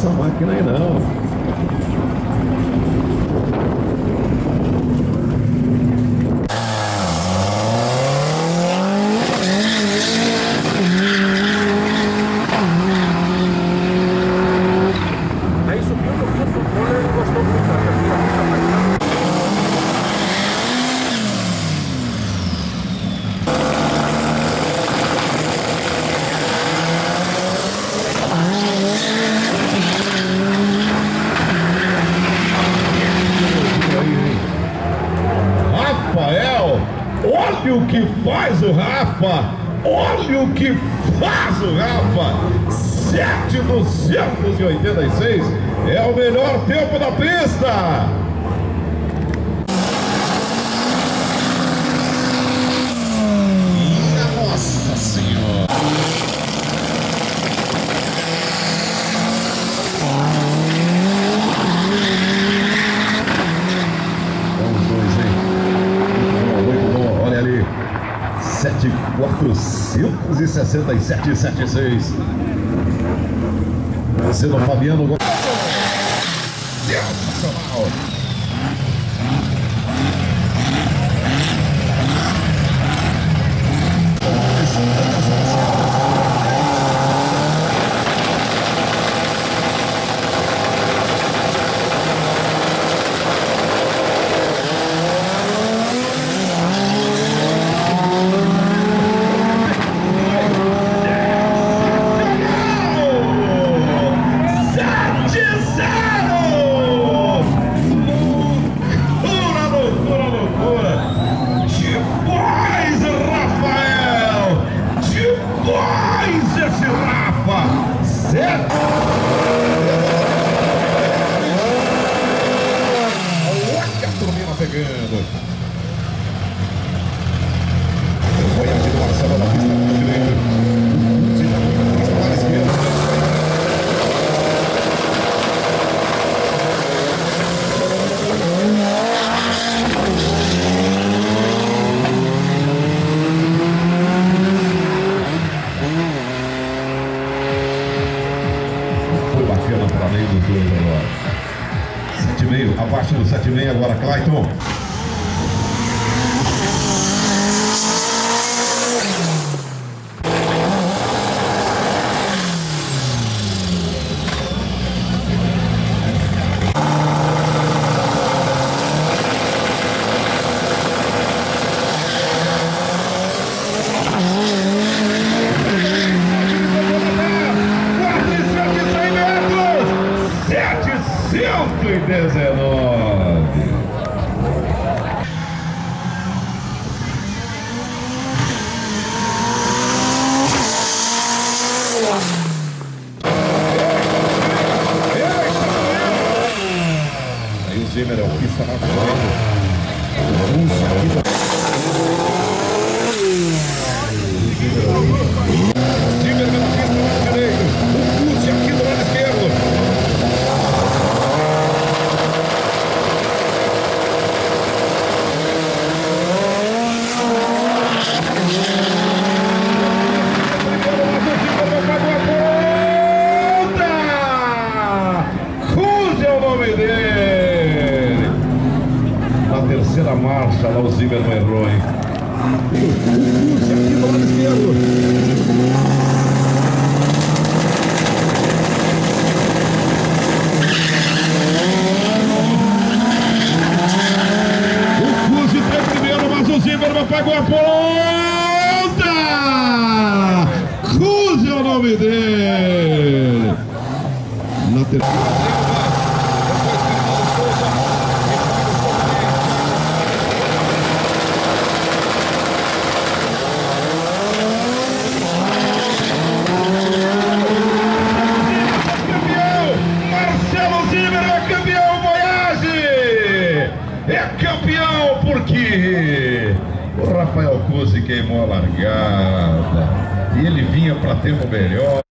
essa máquina aí não. Aí subiu no controle e não gostou muito. Rafael, olha o que faz o Rafa! Olha o que faz o Rafa! 7,286 é o melhor tempo da pista! Nossa Senhora! Vamos dois, hein? Muito bom, olha ali. 7,467,76. Sendo Fabiano. Sensacional! Pegando. Foi a de Marcelo na pista direita. Pista para a esquerda. Foi bacana para além dos dois agora. 7,5, abaixo do 7,5 agora, Clayton. Aí o Zimmer é o que está na frente. Zimmer pela pista do lado direito. O Pucci aqui do lado esquerdo. Terceira marcha, lá o Zimmer não errou, hein? E o Pucci aqui do lado esquerdo. O Pucci foi primeiro, mas o Zimmer não pegou a ponta! Pucci é o nome dele! Na terceira. Porque o Rafael Cusi queimou a largada e ele vinha para tempo melhor.